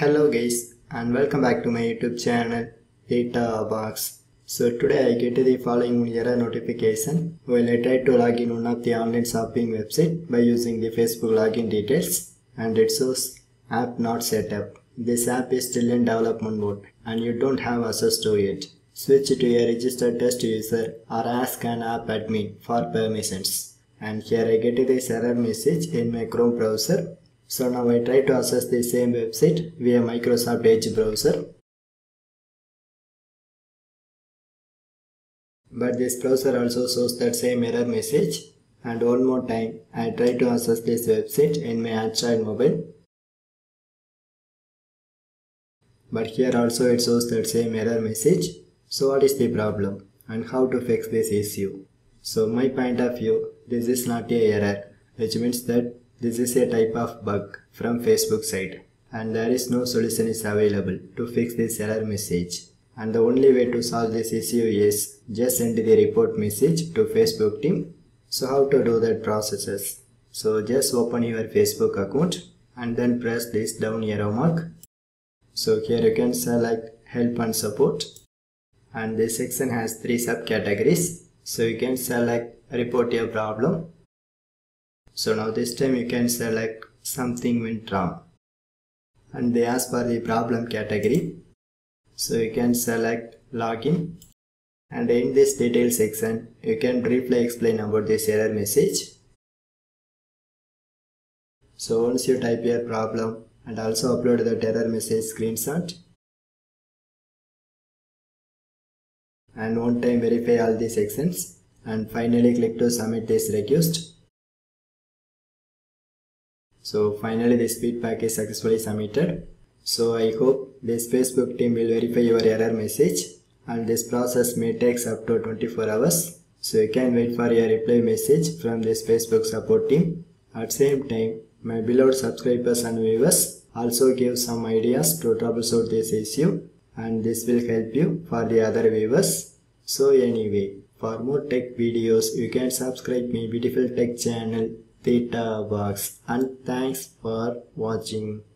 Hello guys and welcome back to my YouTube channel Box. So today I get the following error notification while I tried to log in one of the online shopping website by using the Facebook login details, and it shows app not set up. This app is still in development mode and you don't have access to it. Switch to a registered test user or ask an app admin for permissions. And here I get this error message in my Chrome browser. So now I try to access the same website via Microsoft Edge browser. But this browser also shows that same error message. And one more time I try to access this website in my Android mobile. But here also it shows that same error message. So what is the problem and how to fix this issue? So my point of view, this is not a error, which means that this is a type of bug from Facebook side and there is no solution is available to fix this error message. And the only way to solve this issue is just send the report message to Facebook team. So how to do that processes? So just open your Facebook account and then press this down arrow mark. So here you can select help and support, and this section has 3 subcategories. So you can select report a problem. So now this time you can select something went wrong and they ask for the problem category. So you can select login, and in this detail section you can briefly explain about this error message. So once you type your problem and also upload that error message screenshot, and one time verify all the sections and finally click to submit this request. So finally this feedback is successfully submitted. So I hope this Facebook team will verify your error message, and this process may take up to 24 hours. So you can wait for your reply message from this Facebook support team. At same time, my beloved subscribers and viewers also give some ideas to troubleshoot this issue, and this will help you for the other viewers. So anyway, for more tech videos you can subscribe my beautiful tech channel Box, and thanks for watching.